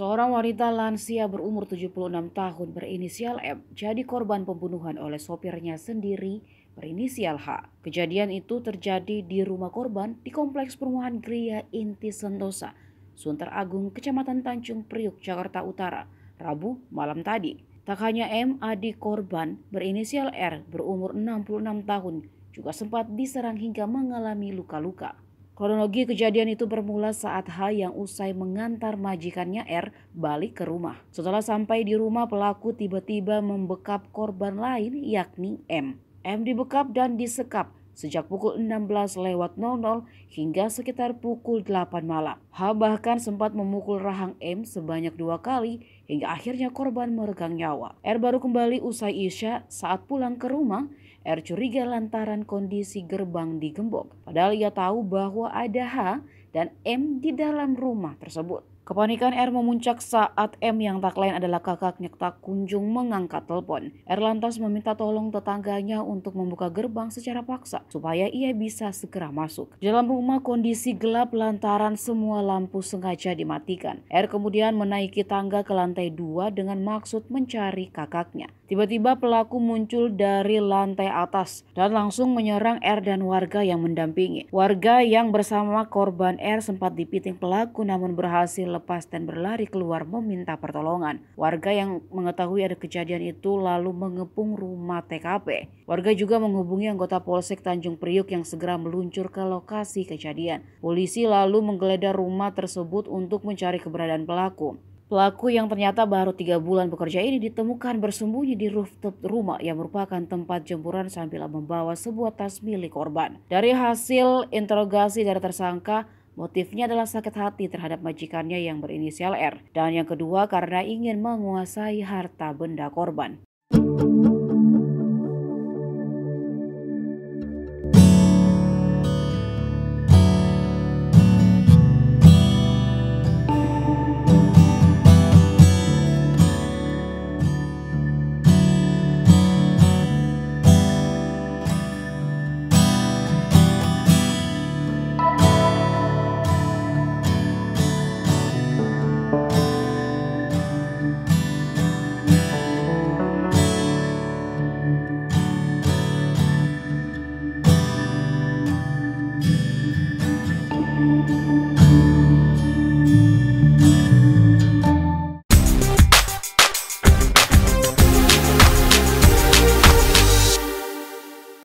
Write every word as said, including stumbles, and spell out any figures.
Seorang wanita lansia berumur tujuh puluh enam tahun berinisial M jadi korban pembunuhan oleh sopirnya sendiri berinisial H. Kejadian itu terjadi di rumah korban di Kompleks Perumahan Gria Inti Sentosa, Sunter Agung, Kecamatan Tanjung Priuk, Jakarta Utara, Rabu malam tadi. Tak hanya M, adik korban berinisial R berumur enam puluh enam tahun juga sempat diserang hingga mengalami luka-luka. Kronologi kejadian itu bermula saat H yang usai mengantar majikannya R balik ke rumah. Setelah sampai di rumah, pelaku tiba-tiba membekap korban lain yakni M. M dibekap dan disekap sejak pukul enam belas lewat nol nol hingga sekitar pukul delapan malam. H bahkan sempat memukul rahang M sebanyak dua kali hingga akhirnya korban meregang nyawa. R baru kembali usai isya. Saat pulang ke rumah, R curiga lantaran kondisi gerbang digembok. Padahal ia tahu bahwa ada H dan M di dalam rumah tersebut. Kepanikan R memuncak saat M yang tak lain adalah kakaknya tak kunjung mengangkat telepon. R lantas meminta tolong tetangganya untuk membuka gerbang secara paksa supaya ia bisa segera masuk. Di dalam rumah kondisi gelap lantaran semua lampu sengaja dimatikan. R kemudian menaiki tangga ke lantai dua dengan maksud mencari kakaknya. Tiba-tiba pelaku muncul dari lantai atas dan langsung menyerang R dan warga yang mendampingi. Warga yang bersama korban R sempat dipiting pelaku namun berhasil lepas dan berlari keluar meminta pertolongan. Warga yang mengetahui ada kejadian itu lalu mengepung rumah T K P. Warga juga menghubungi anggota Polsek Tanjung Priuk yang segera meluncur ke lokasi kejadian. Polisi lalu menggeledah rumah tersebut untuk mencari keberadaan pelaku. Pelaku yang ternyata baru tiga bulan bekerja ini ditemukan bersembunyi di rooftop rumah yang merupakan tempat jemuran sambil membawa sebuah tas milik korban. Dari hasil interogasi dari tersangka, motifnya adalah sakit hati terhadap majikannya yang berinisial R. Dan yang kedua karena ingin menguasai harta benda korban.